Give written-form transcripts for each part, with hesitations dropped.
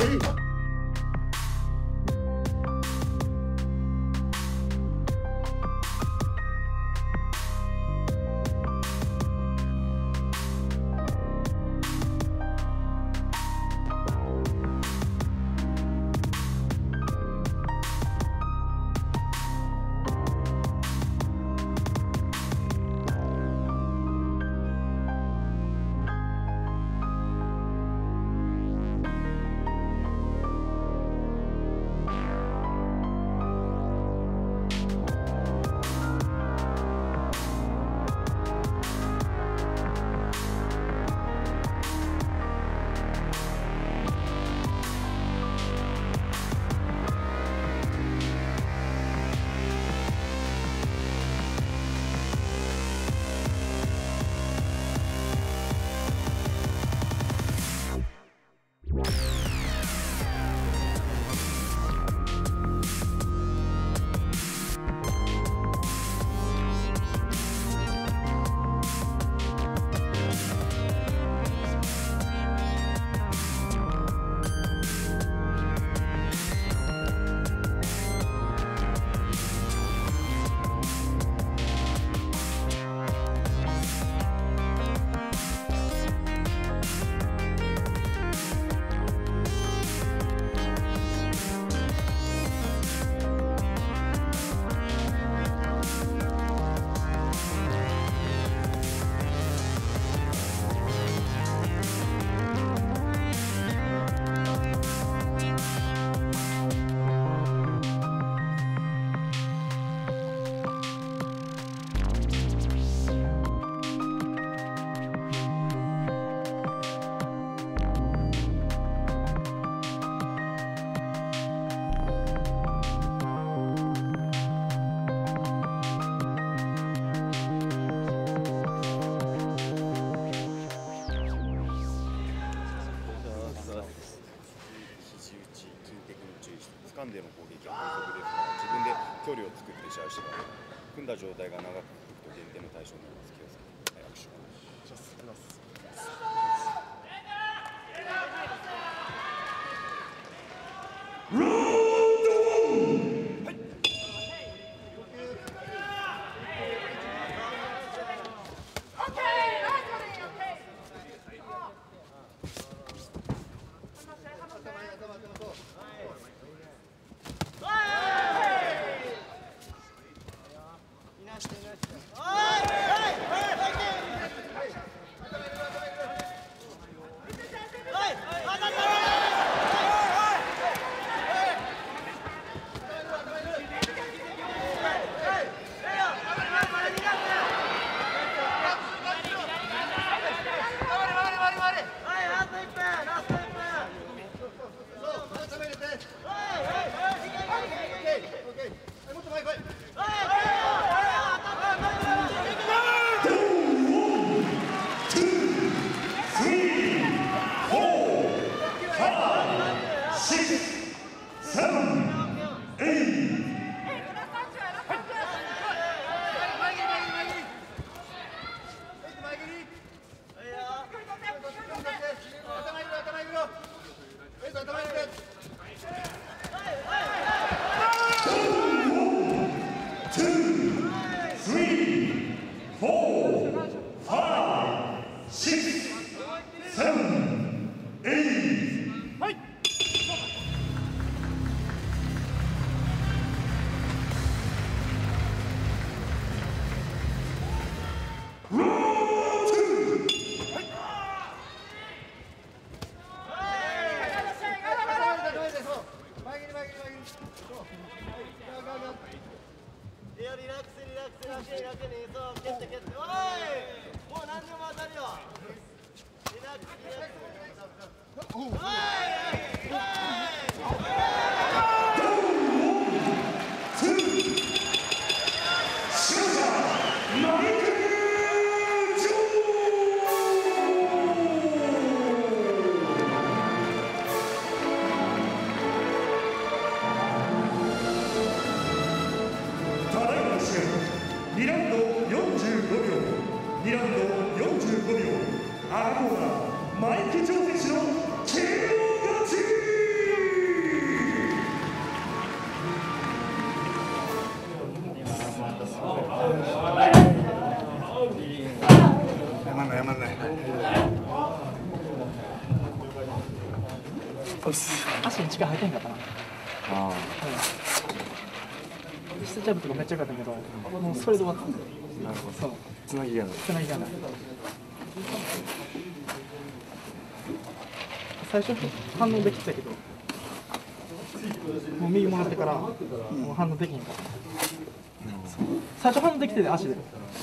掴んでの攻撃は反則ですから自分で距離を作って試合してから組んだ状態が長く続くと減点の対象になります。気をつけて、握手をお願いします。 2ラウンド45秒、2ラウンド45秒、赤コーナー、マイキ・ジョー選手の KO 勝ち。 足に力入ってんかったな。 あ下ジャブとかめっちゃ良かったけど、もうそれで終わった。 あ、なるほど。 そう、 つなぎがない。 つなぎがない。最初反応できてたけど、もう右もらってからもう反応できへんかった。最初反応できてて足で。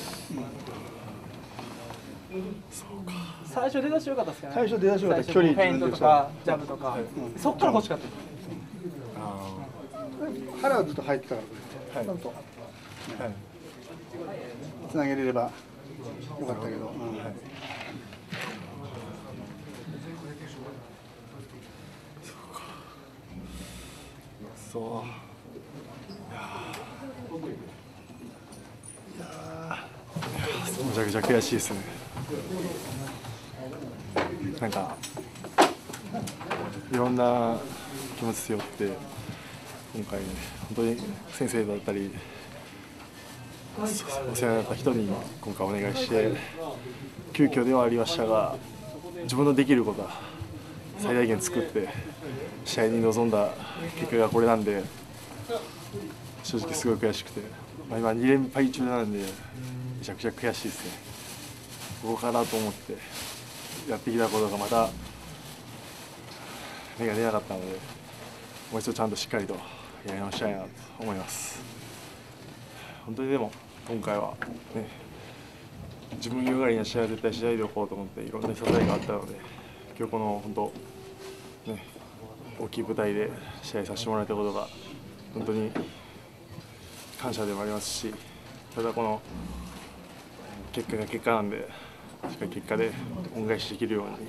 最初出だし良かったですかね。 最初出だし良かった。 最距離フェイントとかジャブとか、そっから欲しかった。 腹はずっと入ってたから、ちゃんとつなげれればよかったけど。 そう。めちゃくちゃ悔しいですね。なんかいろんな気持ち背負って今回ね、本当に先生だったりお世話になった人に今回お願いして急遽ではありましたが、自分のできることは最大限作って試合に臨んだ結果がこれなんで、正直すごい悔しくて、今2連敗中なんでめちゃくちゃ悔しいですね。ここかなと思ってやってきたことがまた芽が出なかったので、もう一度ちゃんとしっかりとやり直したいなと思います。本当にでも今回はね、自分よがりな試合は絶対しないでおこうと思っていろんな支えがあったので、今日この本当ね、大きい舞台で試合させてもらえたことが本当に感謝でもありますし、ただこの結果が結果なんで、しっかり結果で恩返しできるように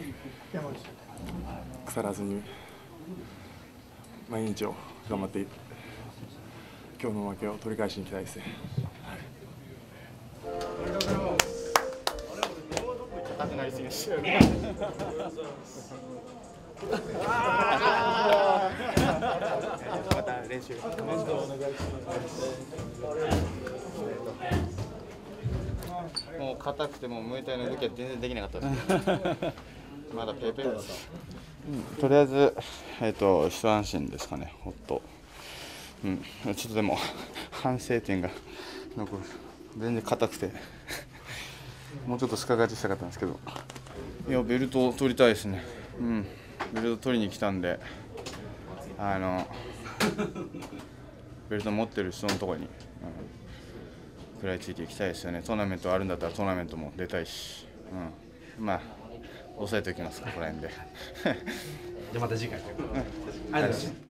腐らずに毎日を頑張って今日の負けを取り返しに行きたいですね。 硬くなりすぎました。また練習。もう硬くてもムエタイの動きは全然できなかったです。まだペーペーです。とりあえず一安心ですかね。ほっと。ちょっとでも反省点が残る。全然硬くてもうちょっとスカガチしたかったんですけど、いやベルトを取りたいですね。ベルト取りに来たんで、ベルト持ってる人のところに、食らいついていきたいですよね。トーナメントあるんだったらトーナメントも出たいし、まあ抑えておきます、ここら辺で。 じゃあまた次回。ありがとうございます。